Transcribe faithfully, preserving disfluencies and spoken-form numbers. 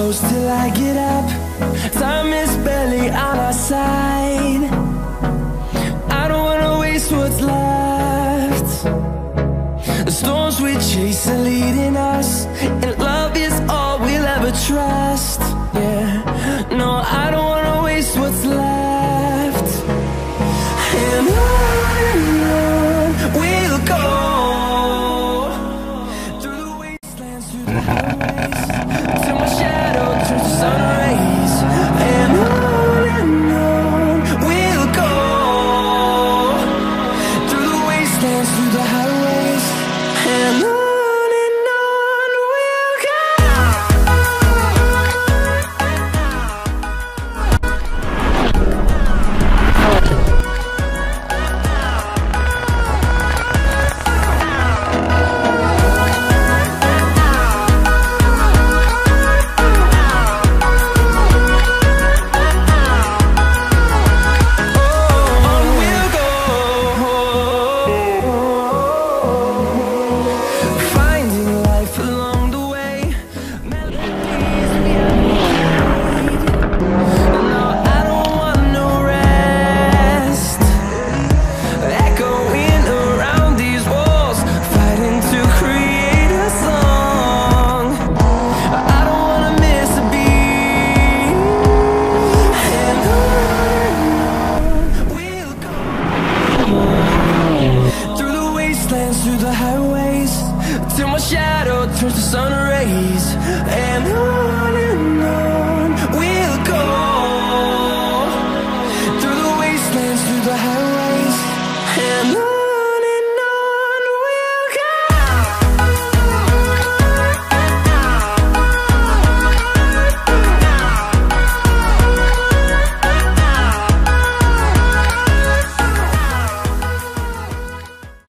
close till I get up. Time is barely on our side. I don't wanna waste what's left. The storms we chase are leading us, and love is all we'll ever trust. Yeah, no, I don't wanna waste what's left. And on and on we'll go, through the wastelands, through the highways, till my shadow turns to sun rays. And on and on we'll go, through the wastelands, through the highways. And on. Through the highways, till my shadow turns to sun rays. And on and on we'll go, through the wastelands, through the highways. And on